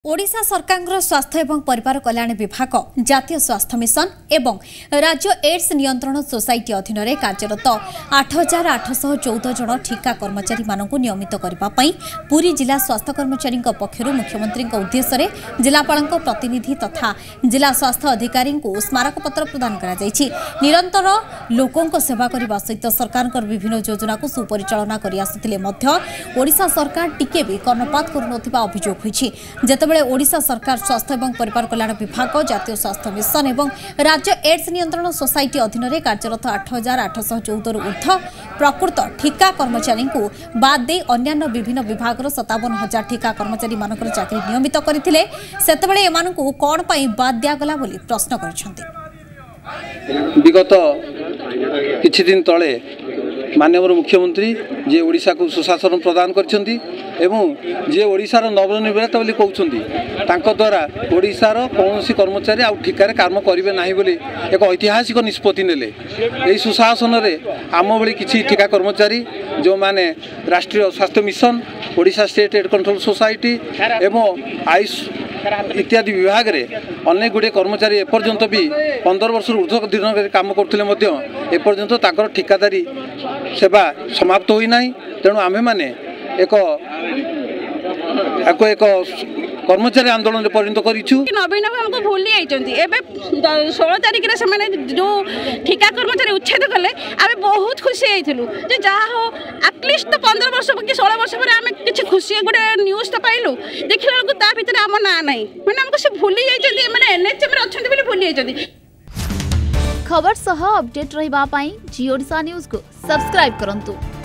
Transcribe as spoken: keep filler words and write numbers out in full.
ओडिशा सरकार स्वास्थ्य एवं परिवार कल्याण विभाग जातीय स्वास्थ्य मिशन एवं राज्य एड्स नियंत्रण सोसाइटी अधीन में कार्यरत आठ हजार आठश चौदह जन ठिका कर्मचारी मानक नियमित करने पुरी जिला स्वास्थ्य कर्मचारी पक्ष मुख्यमंत्री उद्देश्य जिलापाल प्रतिनिधि तथा जिला स्वास्थ्य अधिकारी स्मारक पत्र प्रदान कर निरंतर लोकों सेवा करने सहित सरकार विभिन्न योजना को सुपरिचालना करशा सरकार टिके भी कर्णपात करुन अभियोग होती ओडिशा सरकार स्वास्थ्य एवं परिवार कल्याण विभाग जातीय स्वास्थ्य मिशन एवं राज्य एड्स नियंत्रण सोसाइटी अधीन में कार्यरत आठ हजार आठश चौदह ऊर्ध प्रकृत ठिका कर्मचारी को बाद दे अन्य विभिन्न विभाग सतावन हजार ठिका कर्मचारी मानकर चाकरी नियमित करथिले सेतबेले एमानकु कोन पई बाद दियागला बोली प्रश्न करिसेंती। विगत किछि दिन तले माननीय मुख्यमंत्री जे ओडिशा को सुशासन प्रदान करछंती एवं जे ओडिशार नवनिर्मित बोली कहउछंती तांको द्वारा ओडिशार कौनसी कर्मचारी आउ ठिकारे काम करिवे नाही बोली एक ऐतिहासिक निष्पत्ति नेले। एही सुशासन रे आम बोली किछि ठिका कर्मचारी जो माने राष्ट्रीय स्वास्थ्य mission Odisha state AIDS control society एवं आयुष इत्यादि विभाग रे अनेक गुड़े कर्मचारी एपर्यंत भी पंद्रह वर्ष ऊर्ध्व दिन काम करथिले मध्य एपर्यंत ताकर ठिकादारी सेवा समाप्त होई नाही। तेणु आमे माने एक एक एक कर्मचारी आंदोलन परिणत करिछु। नवीन हमको भूली आइचंती एबे सोलह तारिख रे समान जो ठिका कर्मचारी उच्छेद कले आमे बहुत खुशी आइथिलु जे जहा हो एटलीस्ट तो पंद्रह वर्ष कि सोलह वर्ष पर आमे किछि खुशी गुडे न्यूज तो पाइलु देखिला को ता भीतर आम ना नाही माने हमको से भूली आइचंती माने एनएचएम रे अछंती बोली भूली आइचंती। खबर सह अपडेट रहिबा पई जी ओडिशा न्यूज को सब्सक्राइब करंतु।